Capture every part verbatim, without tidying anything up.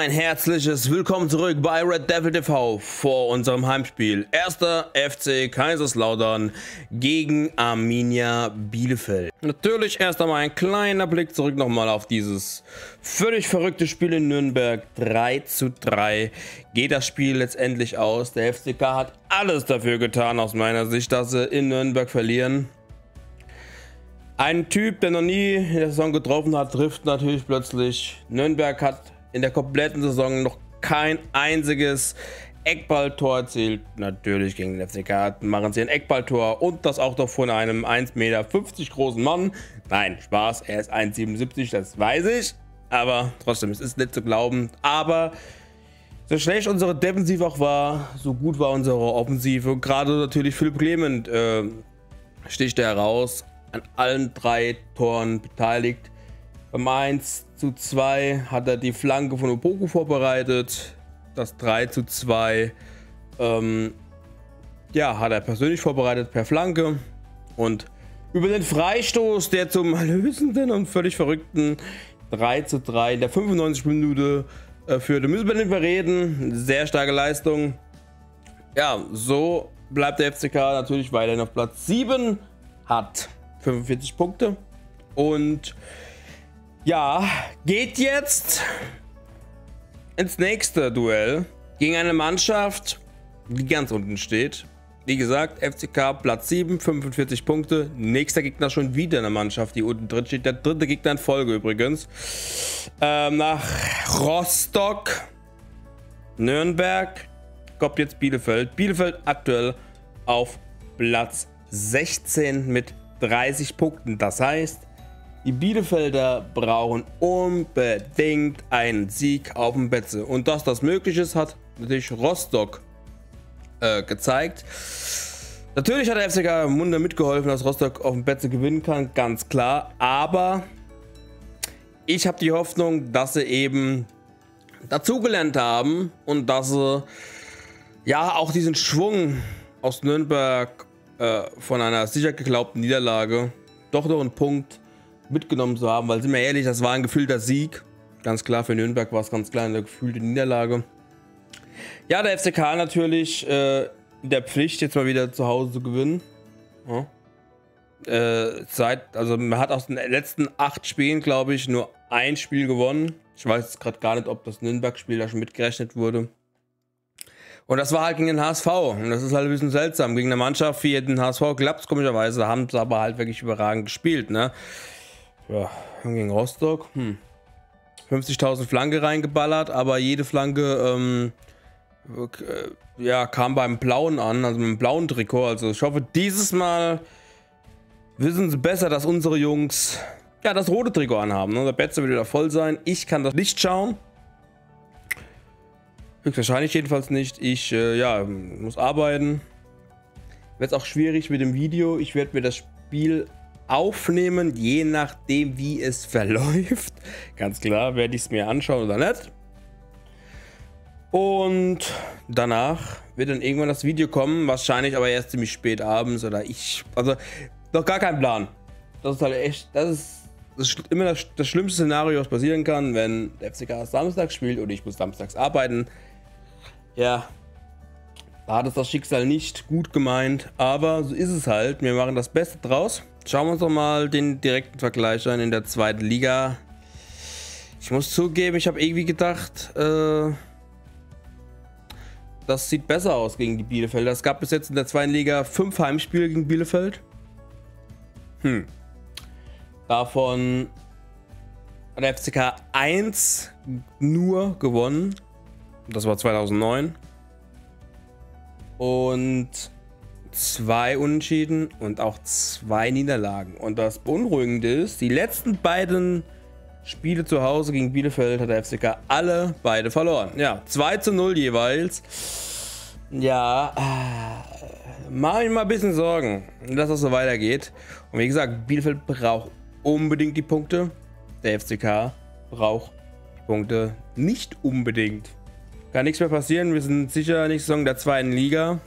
ein herzliches Willkommen zurück bei Red Devil T V vor unserem Heimspiel. Erster F C Kaiserslautern gegen Arminia Bielefeld. Natürlich erst einmal ein kleiner Blick zurück nochmal auf dieses völlig verrückte Spiel in Nürnberg. drei zu drei geht das Spiel letztendlich aus. Der F C K hat alles dafür getan aus meiner Sicht, dass sie in Nürnberg verlieren. Ein Typ, der noch nie in der Saison getroffen hat, trifft natürlich plötzlich. Nürnberg hat in der kompletten Saison noch kein einziges Eckballtor erzielt. Natürlich gegen den F C K machen sie ein Eckballtor und das auch noch von einem eins Komma fünfzig Meter großen Mann. Nein, Spaß, er ist eins Komma siebenundsiebzig, das weiß ich. Aber trotzdem, es ist nicht zu glauben. Aber so schlecht unsere Defensive auch war, so gut war unsere Offensive. Gerade natürlich Philipp Clement äh, sticht er heraus, an allen drei Toren beteiligt. Beim eins zu zwei hat er die Flanke von Opoku vorbereitet. Das drei zu zwei ähm, ja, hat er persönlich vorbereitet per Flanke. Und über den Freistoß, der zum erlösenden und völlig verrückten drei zu drei in der fünfundneunzigsten Minute äh, führte, müssen wir nicht mehr reden. Sehr starke Leistung. Ja, so bleibt der F C K natürlich weiterhin auf Platz sieben, hat fünfundvierzig Punkte und ja, geht jetzt ins nächste Duell gegen eine Mannschaft, die ganz unten steht. Wie gesagt, F C K Platz sieben, fünfundvierzig Punkte. Nächster Gegner schon wieder eine Mannschaft, die unten drin steht. Der dritte Gegner in Folge übrigens. Ähm, nach Rostock, Nürnberg kommt jetzt Bielefeld. Bielefeld aktuell auf Platz sechzehn mit dreißig Punkten. Das heißt, die Bielefelder brauchen unbedingt einen Sieg auf dem Betze. Und dass das möglich ist, hat natürlich Rostock äh, gezeigt. Natürlich hat der F C K im Wunder mitgeholfen, dass Rostock auf dem Betze gewinnen kann, ganz klar. Aber ich habe die Hoffnung, dass sie eben dazugelernt haben und dass sie ja auch diesen Schwung aus Nürnberg äh, von einer sicher geglaubten Niederlage doch noch einen Punkt mitgenommen zu haben, weil, sind wir ehrlich, das war ein gefühlter Sieg. Ganz klar, für Nürnberg war es ganz klar eine gefühlte Niederlage. Ja, der F C K natürlich äh, in der Pflicht, jetzt mal wieder zu Hause zu gewinnen. Ja. Äh, seit, also man hat aus den letzten acht Spielen, glaube ich, nur ein Spiel gewonnen. Ich weiß jetzt gerade gar nicht, ob das Nürnberg-Spiel da schon mitgerechnet wurde. Und das war halt gegen den H S V. Und das ist halt ein bisschen seltsam. Gegen eine Mannschaft wie den H S V klappt es komischerweise, haben sie aber halt wirklich überragend gespielt, ne? Ja, gegen Rostock, hm. fünfzigtausend Flanke reingeballert, aber jede Flanke ähm, äh, ja, kam beim Blauen an, also mit dem blauen Trikot. Also ich hoffe, dieses Mal wissen sie besser, dass unsere Jungs ja das rote Trikot anhaben. Ne? Der Betze wird wieder voll sein. Ich kann das nicht schauen. Höchstwahrscheinlich jedenfalls nicht. Ich äh, ja, muss arbeiten. Wird es auch schwierig mit dem Video. Ich werde mir das Spiel aufnehmen, je nachdem wie es verläuft. Ganz klar, werde ich es mir anschauen oder nicht. Und danach wird dann irgendwann das Video kommen, wahrscheinlich aber erst ziemlich spät abends oder ich, also noch gar kein Plan. Das ist halt echt, das ist, das ist immer das, das schlimmste Szenario, was passieren kann, wenn der F C K Samstag spielt und ich muss samstags arbeiten. Ja, da hat es das Schicksal nicht gut gemeint, aber so ist es halt. Wir machen das Beste draus. Schauen wir uns doch mal den direkten Vergleich an in der zweiten Liga. Ich muss zugeben, ich habe irgendwie gedacht, äh, das sieht besser aus gegen die Bielefelder. Es gab bis jetzt in der zweiten Liga fünf Heimspiele gegen Bielefeld. Hm. Davon hat der F C K eins nur gewonnen. Das war zweitausendneun. Und zwei Unentschieden und auch zwei Niederlagen. Und das Beunruhigende ist, die letzten beiden Spiele zu Hause gegen Bielefeld hat der F C K alle beide verloren. Ja, zwei zu null jeweils. Ja, äh, mache ich mal ein bisschen Sorgen, dass das so weitergeht. Und wie gesagt, Bielefeld braucht unbedingt die Punkte. Der F C K braucht die Punkte nicht unbedingt. Kann nichts mehr passieren, wir sind sicher nächste Saison der zweiten Liga.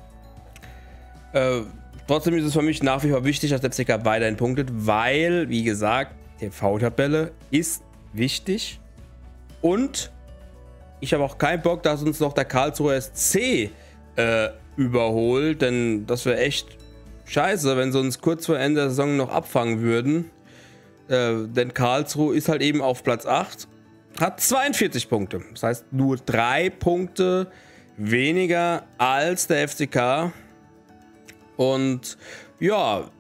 Äh, trotzdem ist es für mich nach wie vor wichtig, dass der F C K weiterhin punktet, weil, wie gesagt, T V-Tabelle ist wichtig und ich habe auch keinen Bock, dass uns noch der Karlsruher S C äh, überholt, denn das wäre echt scheiße, wenn sie uns kurz vor Ende der Saison noch abfangen würden. Äh, denn Karlsruhe ist halt eben auf Platz acht, hat zweiundvierzig Punkte. Das heißt nur drei Punkte weniger als der F C K. Und ja,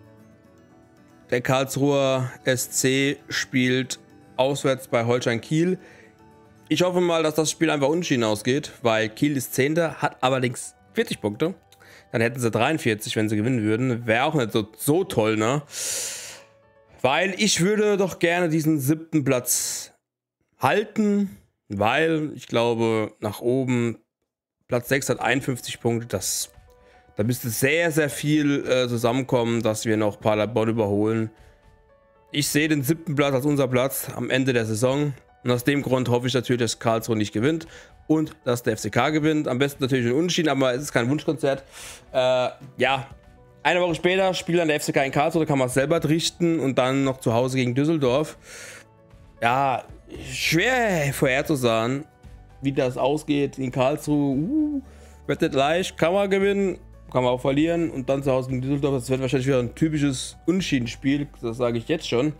der Karlsruher S C spielt auswärts bei Holstein Kiel. Ich hoffe mal, dass das Spiel einfach unentschieden ausgeht, weil Kiel ist Zehnter, hat allerdings vierzig Punkte. Dann hätten sie dreiundvierzig, wenn sie gewinnen würden. Wäre auch nicht so, so toll, ne? Weil ich würde doch gerne diesen siebten Platz halten, weil ich glaube, nach oben, Platz sechs hat einundfünfzig Punkte, das, da müsste sehr, sehr viel äh, zusammenkommen, dass wir noch Paderborn überholen. Ich sehe den siebten Platz als unser Platz am Ende der Saison. Und aus dem Grund hoffe ich natürlich, dass Karlsruhe nicht gewinnt und dass der F C K gewinnt. Am besten natürlich ein Unentschieden, aber es ist kein Wunschkonzert. Äh, ja, eine Woche später spielt dann der F C K in Karlsruhe, da kann man es selber richten und dann noch zu Hause gegen Düsseldorf. Ja, schwer vorherzusagen, wie das ausgeht in Karlsruhe. Uh, wird nicht leicht, kann man gewinnen, kann man auch verlieren und dann zu Hause gegen Düsseldorf. Das wird wahrscheinlich wieder ein typisches Unentschieden-Spiel, das sage ich jetzt schon.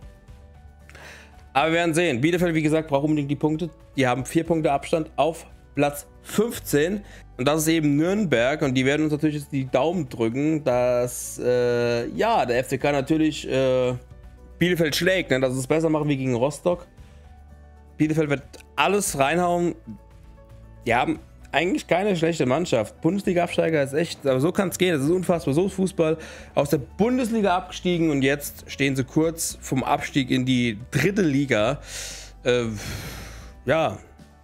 Aber wir werden sehen. Bielefeld, wie gesagt, braucht unbedingt die Punkte. Die haben vier Punkte Abstand auf Platz fünfzehn. Und das ist eben Nürnberg. Und die werden uns natürlich jetzt die Daumen drücken, dass äh, ja, der F C K natürlich äh, Bielefeld schlägt. Ne? Dass sie es besser machen wie gegen Rostock. Bielefeld wird alles reinhauen. Die haben eigentlich keine schlechte Mannschaft. Bundesliga-Absteiger ist echt, aber so kann es gehen. Das ist unfassbar. So ist Fußball. Aus der Bundesliga abgestiegen und jetzt stehen sie kurz vom Abstieg in die dritte Liga. Äh, ja.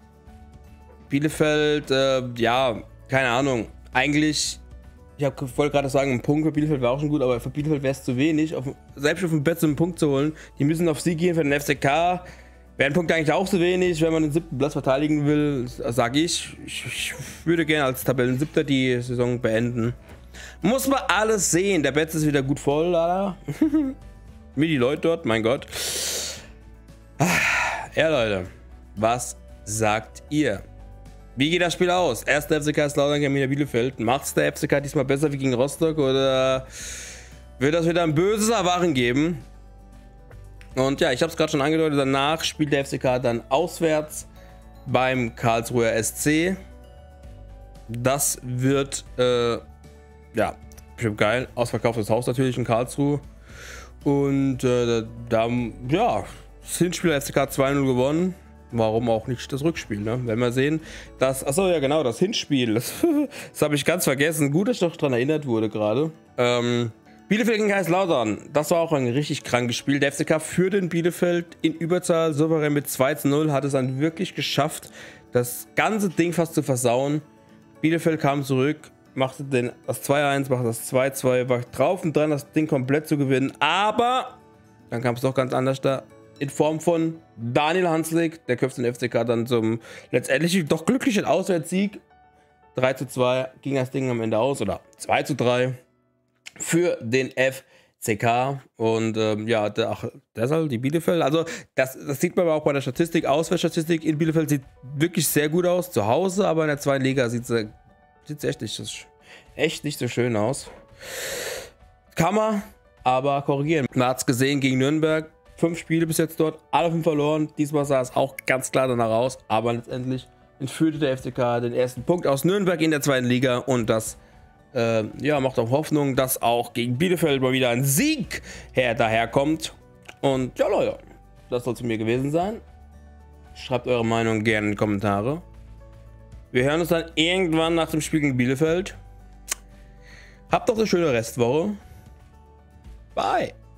Bielefeld, äh, ja, keine Ahnung. Eigentlich, ich wollte gerade sagen, ein Punkt für Bielefeld wäre auch schon gut, aber für Bielefeld wäre es zu wenig. Auf, selbst auf dem Bett einen Punkt zu holen. Die müssen auf Sieg gehen für den F C K. Wäre ein Punkt eigentlich auch zu wenig, wenn man den siebten Platz verteidigen will, sage ich. ich. Ich würde gerne als Tabellensiebter die Saison beenden. Muss man alles sehen. Der Betz ist wieder gut voll, Alter. Wie die Leute dort, mein Gott. Ja, Leute, was sagt ihr? Wie geht das Spiel aus? Erster F C K ist Lautern gegen Bielefeld. Macht's der F C K diesmal besser wie gegen Rostock oder wird das wieder ein böses Erwachen geben? Und ja, ich habe es gerade schon angedeutet, danach spielt der F C K dann auswärts beim Karlsruher S C. Das wird, äh, ja, bestimmt geil. Ausverkauftes Haus natürlich in Karlsruhe. Und äh, da, ja, das Hinspiel der F C K zwei null gewonnen. Warum auch nicht das Rückspiel, ne? Wenn wir sehen, dass, achso, ja genau, das Hinspiel, das, das habe ich ganz vergessen. Gut, dass ich noch daran erinnert wurde gerade. Ähm, Bielefeld gegen Kaiserslautern, das war auch ein richtig krankes Spiel. Der F C K führte in Bielefeld in Überzahl souverän mit zwei zu null, hat es dann wirklich geschafft, das ganze Ding fast zu versauen. Bielefeld kam zurück, machte den, das zwei eins, machte das zwei zwei, war drauf und dran, das Ding komplett zu gewinnen. Aber dann kam es doch ganz anders da. In Form von Daniel Hanslik, der köpft den F C K dann zum letztendlich doch glücklichen Auswärtssieg. drei zu zwei ging das Ding am Ende aus, oder zwei zu drei für den F C K. Und ähm, ja, der, ach, deshalb die Bielefeld. Also das, das sieht man aber auch bei der Statistik. Auswärtsstatistik in Bielefeld sieht wirklich sehr gut aus. Zu Hause, aber in der zweiten Liga sieht es echt nicht, echt nicht so schön aus. Kann man aber korrigieren. Man hat es gesehen gegen Nürnberg. Fünf Spiele bis jetzt dort, alle fünf verloren. Diesmal sah es auch ganz klar danach aus. Aber letztendlich entführte der F C K den ersten Punkt aus Nürnberg in der zweiten Liga. Und das äh, ja, macht auch Hoffnung, dass auch gegen Bielefeld mal wieder ein Sieg her daherkommt. Und ja, Leute, das soll es von mir gewesen sein. Schreibt eure Meinung gerne in die Kommentare. Wir hören uns dann irgendwann nach dem Spiel gegen Bielefeld. Habt doch eine schöne Restwoche. Bye.